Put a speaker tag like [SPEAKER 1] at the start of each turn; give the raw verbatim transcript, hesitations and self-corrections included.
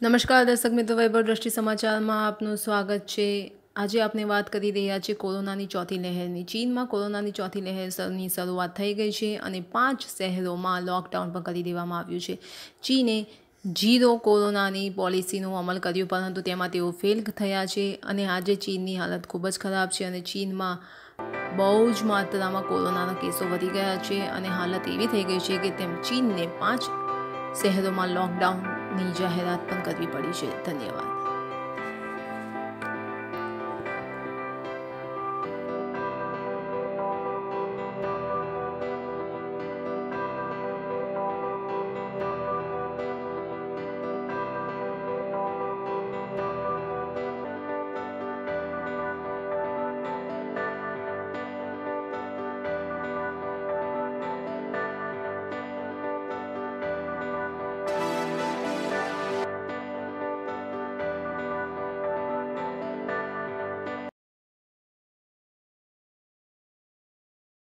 [SPEAKER 1] નમસ્કાર દર્શક મિત્રો, વૈભવ દ્રષ્ટિ સમાચારમાં આપનું સ્વાગત છે। આજે આપણે વાત કરી રહ્યા છીએ કોરોનાની ચોથી લહેરની। ચીનમાં કોરોનાની ચોથી લહેરની શરૂઆત થઈ ગઈ છે અને પાંચ શહેરોમાં લોકડાઉન પણ કરી દેવામાં આવ્યું છે। ચીને ઝીરો કોરોનાની પોલિસીનો અમલ કર્યો, પરંતુ તેમાં તેઓ ફેલ થયા છે અને આજે ચીનની હાલત ખૂબ જ ખરાબ છે અને ચીનમાં બહુ જ માત્રામાં કોરોનાના કેસો વધી ગયા છે અને હાલત એવી થઈ ગઈ છે કે તેમ ચીનને પાંચ શહેરોમાં લોકડાઉનની જાહેરાત પણ કરવી પડી છે। ધન્યવાદ।